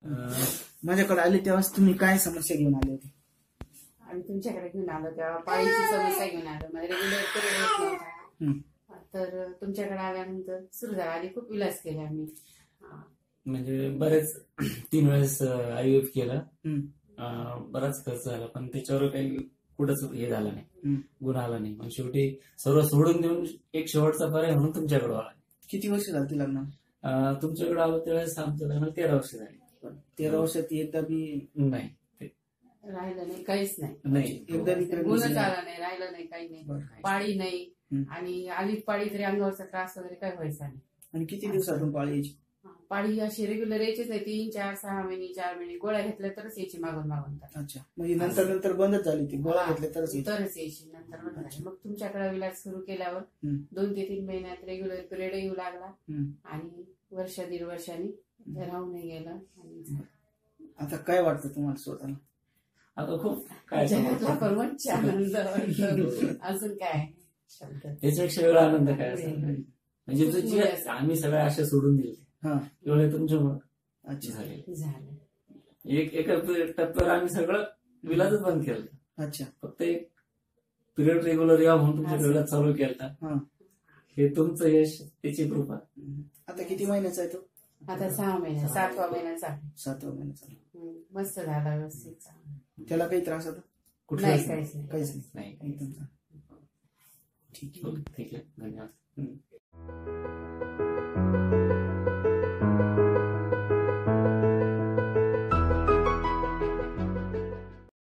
माझ्याकडे आले तेव्हा तुम्ही काय समस्या घेऊन आले होते? आम्ही तुमच्याकडे घेऊन आलो तेव्हा पाळीची समस्या घेऊन आलो. म्हणजे रेग्युलर पिरियड होत नव्हता. तर तुमच्याकडे आल्यानंतर सुरू झाला. आधी खूप विलास केला आम्ही. म्हणजे बरेच 3 वेळेस IVF केलं. बराच खर्च झाला पण त्याच्यावर काही कुठंच हे झालं नाही, गुण आला नाही. मग शेवटी सर्व सोडून देऊन एक शेवटचा पर्याय म्हणून तुमच्याकडे आला. किती वर्ष झाली लग्न? तुमच्याकडे आलो त्यावेळेस आमचं लग्न 13 वर्ष झाली. 13 वर्षात एकदा बी नाही राहिलं नाही, काहीच नाही. एकदा बी गुणच आला नाही, राहिलं नाही, काही नाही. पाळी नाही आणि आली पाळी तरी अंगावरचा त्रास वगैरे काय व्हायचा नाही. आणि किती दिवसातून पाळी यायची? पाळी अशी रेग्युलर यायचीच नाही. 3, 4, 6 महिने 4 महिने गोळ्या घेतल्या तरच यायची मागून मागून. अच्छा, म्हणजे नंतर बंदच झाली ती, गोळ्या घेतल्या तरच यायची, नंतर बंद झाली. मग तुमच्याकडे विलास सुरू केल्यावर 2 ते 3 महिन्यात रेग्युलर पिरियड येऊ लागला आणि वर्ष 1.5 वर्षांनी राहून गेला. आता काय वाटतं तुम्हाला स्वतःला? आता खूप काय जगातला परमच्च आनंद वाटतो. अजून काय त्याच्यापेक्षा वेगळा आनंद काय असेल? म्हणजे आम्ही सगळ्या आशा सोडून दिले एवढे तुमच्यामुळे झाले. एका टप्प्यावर आम्ही सगळं विलाजच बंद केलं. अच्छा, फक्त एक पिरियड रेग्युलर यावं म्हणून तुमच्या वेळेला चालू केला. हे तुमचं यश, त्याची कृपा. आता किती महिन्याचा आहे तो? आता 6 महिने, 7वा महिना चालू. 7वा महिना चालू. मस्त झाला, व्यवस्थित. त्याला काही त्रास होता? काहीच नाही. एकदम ठीक आहे. धन्यवाद.